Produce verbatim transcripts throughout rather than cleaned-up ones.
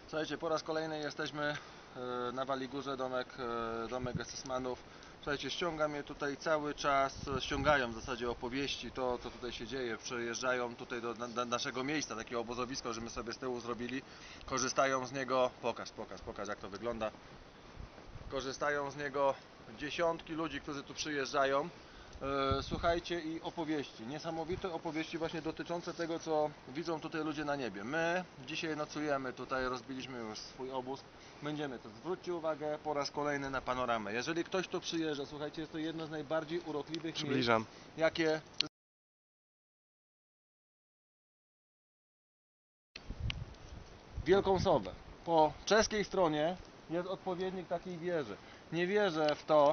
Słuchajcie, po raz kolejny jesteśmy na Waligórze, domek, domek es es manów. Słuchajcie, ściąga mnie tutaj cały czas, ściągają w zasadzie opowieści, to co tutaj się dzieje, przyjeżdżają tutaj do, do naszego miejsca, takie obozowisko, że my sobie z tyłu zrobili, korzystają z niego, pokaż, pokaż, pokaż jak to wygląda, korzystają z niego dziesiątki ludzi, którzy tu przyjeżdżają. Słuchajcie, i opowieści, niesamowite opowieści właśnie dotyczące tego, co widzą tutaj ludzie na niebie. My dzisiaj nocujemy tutaj, rozbiliśmy już swój obóz, będziemy to, zwróćcie uwagę po raz kolejny na panoramę. Jeżeli ktoś tu przyjeżdża, słuchajcie, jest to jedno z najbardziej urokliwych Przybliżam. miejsc, jakie Wielką Sowę. Po czeskiej stronie jest odpowiednik takiej wieży. Nie wierzę w to.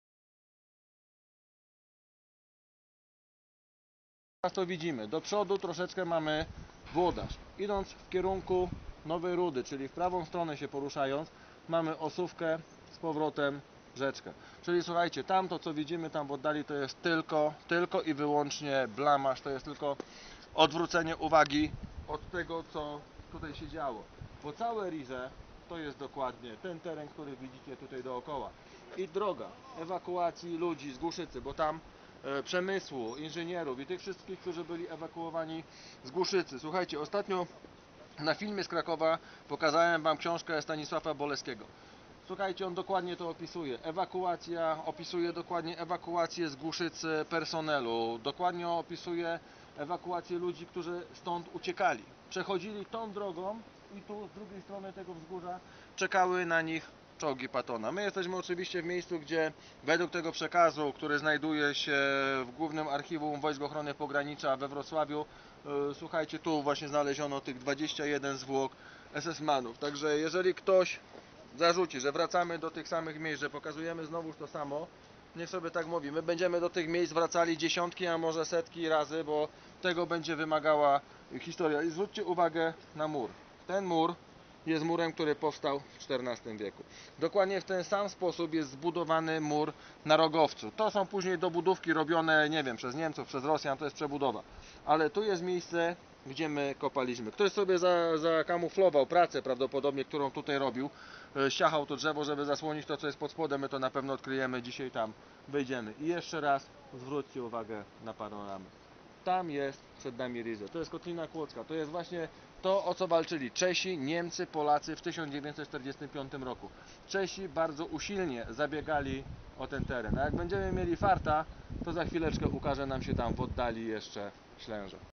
Teraz to widzimy, do przodu troszeczkę mamy włodarz. Idąc w kierunku Nowej Rudy, czyli w prawą stronę się poruszając, mamy Osówkę, z powrotem rzeczkę. Czyli słuchajcie, tam to co widzimy tam w oddali to jest tylko, tylko i wyłącznie blamaż, to jest tylko odwrócenie uwagi od tego, co tutaj się działo. Bo całe Rize to jest dokładnie ten teren, który widzicie tutaj dookoła. I droga ewakuacji ludzi z Głuszycy, bo tam przemysłu, inżynierów i tych wszystkich, którzy byli ewakuowani z Głuszycy. Słuchajcie, ostatnio na filmie z Krakowa pokazałem wam książkę Stanisława Boleskiego. Słuchajcie, on dokładnie to opisuje. Ewakuacja, opisuje dokładnie ewakuację z Głuszycy personelu, dokładnie opisuje ewakuację ludzi, którzy stąd uciekali. Przechodzili tą drogą i tu z drugiej strony tego wzgórza czekały na nich czołgi Pattona. My jesteśmy oczywiście w miejscu, gdzie według tego przekazu, który znajduje się w Głównym Archiwum Wojsk Ochrony Pogranicza we Wrocławiu, yy, słuchajcie, tu właśnie znaleziono tych dwadzieścia jeden zwłok es es manów. Także jeżeli ktoś zarzuci, że wracamy do tych samych miejsc, że pokazujemy znowuż to samo, niech sobie tak mówi. My będziemy do tych miejsc wracali dziesiątki, a może setki razy, bo tego będzie wymagała historia. I zwróćcie uwagę na mur. Ten mur jest murem, który powstał w czternastym wieku. Dokładnie w ten sam sposób jest zbudowany mur na Rogowcu. To są później dobudówki robione, nie wiem, przez Niemców, przez Rosjan, to jest przebudowa. Ale tu jest miejsce, gdzie my kopaliśmy. Ktoś sobie za, zakamuflował pracę prawdopodobnie, którą tutaj robił. Siachał to drzewo, żeby zasłonić to, co jest pod spodem. My to na pewno odkryjemy dzisiaj, tam wyjdziemy. I jeszcze raz zwróćcie uwagę na panoramę. Tam jest przed nami Rize. To jest Kotlina Kłodzka. To jest właśnie to, o co walczyli Czesi, Niemcy, Polacy w tysiąc dziewięćset czterdziestym piątym roku. Czesi bardzo usilnie zabiegali o ten teren. A jak będziemy mieli farta, to za chwileczkę ukaże nam się tam w oddali jeszcze Ślęże.